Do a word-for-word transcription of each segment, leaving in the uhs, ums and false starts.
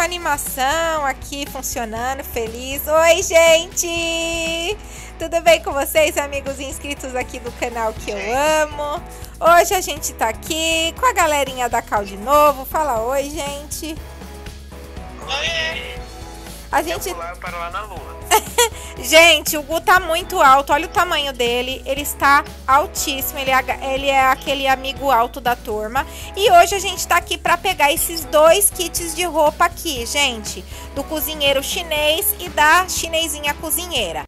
com a animação aqui funcionando, feliz. Oi, gente! Tudo bem com vocês, amigos inscritos aqui do canal que eu amo? Hoje a gente tá aqui com a galerinha da Cal de novo. Fala oi, gente! Oi! A gente... Eu vou lá para lá na lua. Gente, o Gu tá muito alto. Olha o tamanho dele. Ele está altíssimo. Ele é, ele é aquele amigo alto da turma. E hoje a gente tá aqui para pegar esses dois kits de roupa aqui, gente. Do cozinheiro chinês e da chinesinha cozinheira.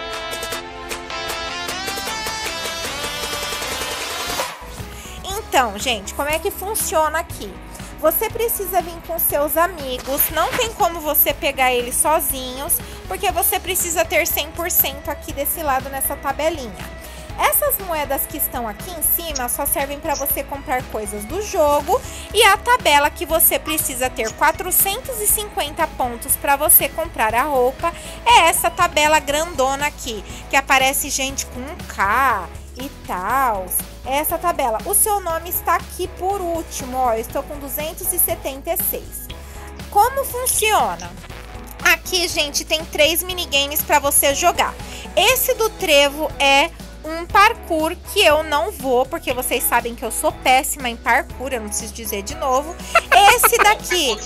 Então, gente, como é que funciona aqui? Você precisa vir com seus amigos, não tem como você pegar eles sozinhos, porque você precisa ter cem por cento aqui desse lado nessa tabelinha. Essas moedas que estão aqui em cima só servem para você comprar coisas do jogo, e a tabela que você precisa ter quatrocentos e cinquenta pontos para você comprar a roupa é essa tabela grandona aqui, que aparece gente com um K e tal. Essa tabela, o seu nome está aqui por último, ó, eu estou com duzentos e setenta e seis. Como funciona? Aqui, gente, tem três minigames para você jogar. Esse do trevo é um parkour que eu não vou, porque vocês sabem que eu sou péssima em parkour, eu não preciso dizer de novo. Esse daqui,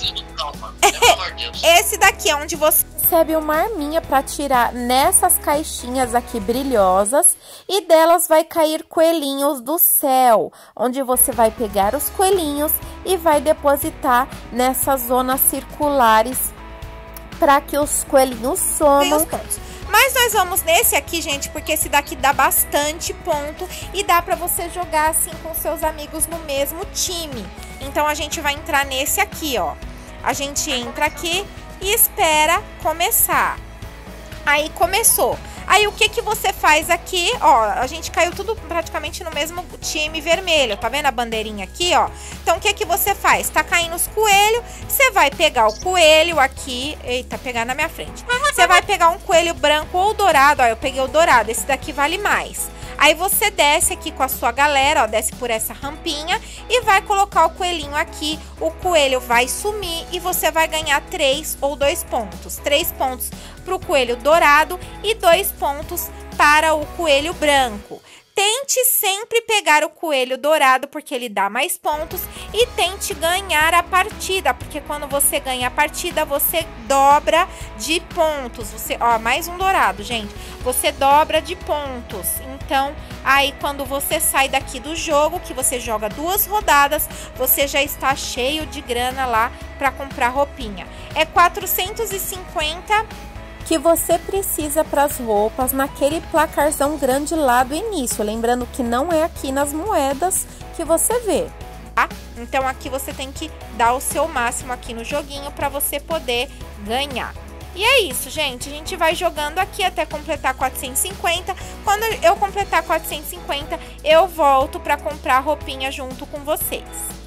esse daqui é onde você recebe uma arminha para tirar nessas caixinhas aqui brilhosas, e delas vai cair coelhinhos do céu, onde você vai pegar os coelhinhos e vai depositar nessas zonas circulares para que os coelhinhos somam. Mas nós vamos nesse aqui, gente, porque esse daqui dá bastante ponto e dá pra você jogar assim com seus amigos no mesmo time. Então a gente vai entrar nesse aqui, ó. A gente entra aqui e espera começar. Aí começou. Aí o que que você faz aqui? Ó, a gente caiu tudo praticamente no mesmo time vermelho. Tá vendo a bandeirinha aqui, ó? Então o que que você faz? Tá caindo os coelhos, você vai pegar o coelho aqui. Eita, pegar na minha frente. Você vai pegar um coelho branco ou dourado. Ó, eu peguei o dourado, esse daqui vale mais. Aí você desce aqui com a sua galera, ó, desce por essa rampinha e vai colocar o coelhinho aqui. O coelho vai sumir e você vai ganhar três ou dois pontos. Três pontos para o coelho dourado e dois pontos para o coelho branco. Tente sempre pegar o coelho dourado, porque ele dá mais pontos, e tente ganhar a partida, porque quando você ganha a partida, você dobra de pontos. Você, ó, mais um dourado, gente. Você dobra de pontos. Então, aí quando você sai daqui do jogo, que você joga duas rodadas, você já está cheio de grana lá para comprar roupinha. É quatrocentos e cinquenta que você precisa para as roupas naquele placarzão grande lá do início. Lembrando que não é aqui nas moedas que você vê, tá? Então aqui você tem que dar o seu máximo aqui no joguinho para você poder ganhar. E é isso, gente. A gente vai jogando aqui até completar quatrocentos e cinquenta. Quando eu completar quatrocentos e cinquenta, eu volto para comprar roupinha junto com vocês.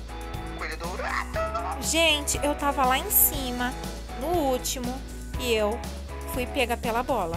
Gente, eu tava lá em cima, no último, e eu fui pega pela bola.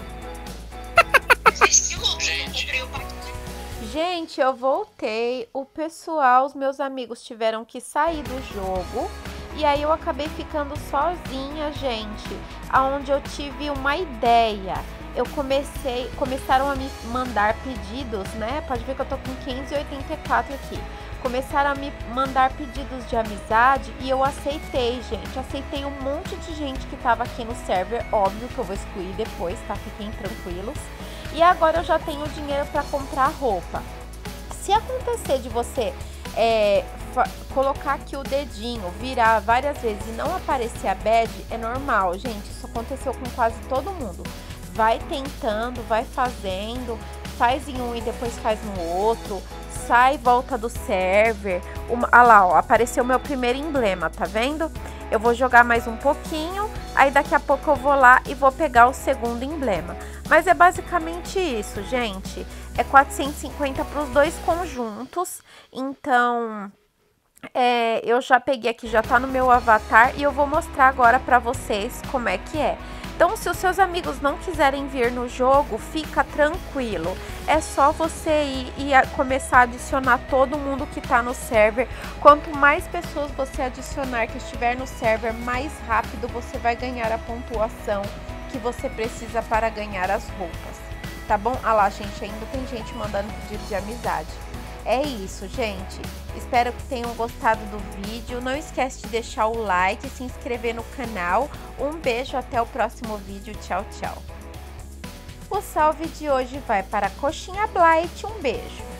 Gente. Gente, eu voltei. O pessoal, os meus amigos tiveram que sair do jogo. E aí eu acabei ficando sozinha, gente. Aonde eu tive uma ideia. Eu comecei, começaram a me mandar pedidos, né? Pode ver que eu tô com quinhentos e oitenta e quatro aqui. Começaram a me mandar pedidos de amizade e eu aceitei, gente. Aceitei um monte de gente que tava aqui no server. Óbvio que eu vou excluir depois, tá? Fiquem tranquilos. E agora eu já tenho dinheiro para comprar roupa. Se acontecer de você é, colocar aqui o dedinho, virar várias vezes e não aparecer a badge, é normal, gente. Isso aconteceu com quase todo mundo. Vai tentando, vai fazendo, faz em um e depois faz no outro. Sai, volta do server. Uma, ah lá, ó, apareceu meu primeiro emblema, tá vendo? Eu vou jogar mais um pouquinho, aí daqui a pouco eu vou lá e vou pegar o segundo emblema. Mas é basicamente isso, gente. É quatrocentos e cinquenta para os dois conjuntos. Então, É, eu já peguei aqui, já tá no meu avatar e eu vou mostrar agora pra vocês como é que é. Então, se os seus amigos não quiserem vir no jogo, fica tranquilo. É só você ir e a, começar a adicionar todo mundo que tá no server. Quanto mais pessoas você adicionar que estiver no server, mais rápido você vai ganhar a pontuação que você precisa para ganhar as roupas. Tá bom? Ah lá, gente, ainda tem gente mandando pedido de amizade. É isso, gente. Espero que tenham gostado do vídeo. Não esquece de deixar o like e se inscrever no canal. Um beijo, até o próximo vídeo. Tchau, tchau. O salve de hoje vai para a Coxinha Blight. Um beijo.